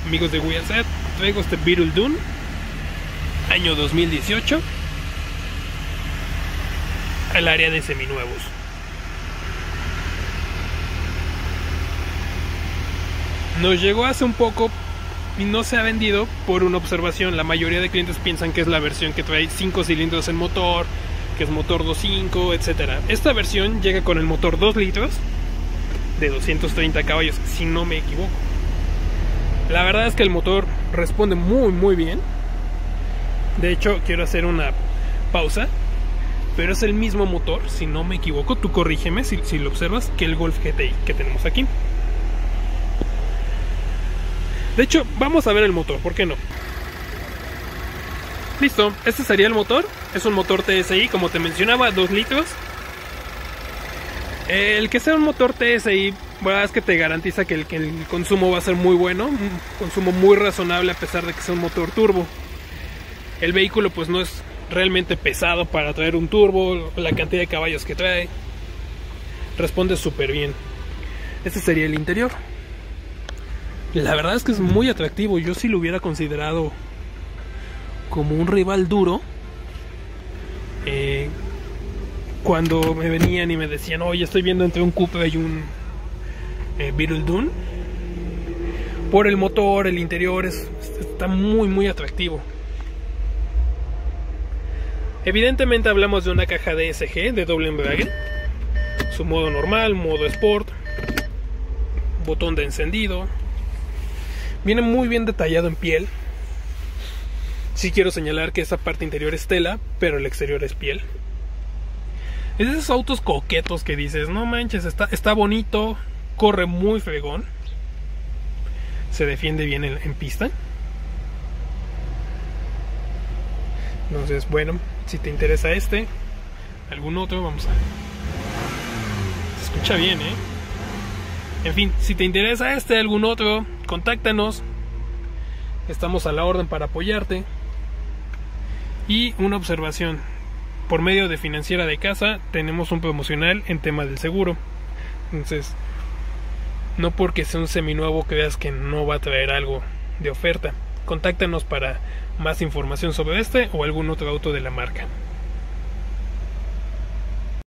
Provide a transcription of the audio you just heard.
amigos de Wheelset, traigo este Beetle Dune, año 2018, al área de seminuevos. Nos llegó hace un poco y no se ha vendido por una observación. La mayoría de clientes piensan que es la versión que trae 5 cilindros en motor, que es motor 2.5, etc. Esta versión llega con el motor 2 litros de 230 caballos, si no me equivoco. La verdad es que el motor responde muy bien. De hecho, quiero hacer una pausa, pero es el mismo motor, si no me equivoco, tú corrígeme si lo observas, que el Golf GTI que tenemos aquí. De hecho, vamos a ver el motor, ¿por qué no? Listo, este sería el motor. Es un motor TSI, como te mencionaba, 2 litros. El que sea un motor TSI, verdad es que te garantiza que el consumo va a ser muy bueno, un consumo muy razonable a pesar de que sea un motor turbo. El vehículo pues no es realmente pesado para traer un turbo, la cantidad de caballos que trae. Responde súper bien. Este sería el interior. La verdad es que es muy atractivo. Yo sí lo hubiera considerado como un rival duro. Cuando me venían y me decían, oye, estoy viendo entre un Cupra y un Beetle Dune, por el motor, el interior está muy atractivo. Evidentemente hablamos de una caja DSG de doble embrague, su modo normal, modo Sport, botón de encendido. Viene muy bien detallado en piel. Sí quiero señalar que esa parte interior es tela, pero el exterior es piel. Es de esos autos coquetos que dices, no manches, está bonito, corre muy fregón, se defiende bien en pista. Entonces, bueno, si te interesa algún otro, vamos a... Se escucha bien, En fin, si te interesa algún otro, contáctanos. Estamos a la orden para apoyarte. Y una observación: por medio de Financiera de Casa tenemos un promocional en tema del seguro. Entonces, no porque sea un seminuevo creas que no va a traer algo de oferta. Contáctanos para más información sobre o algún otro auto de la marca.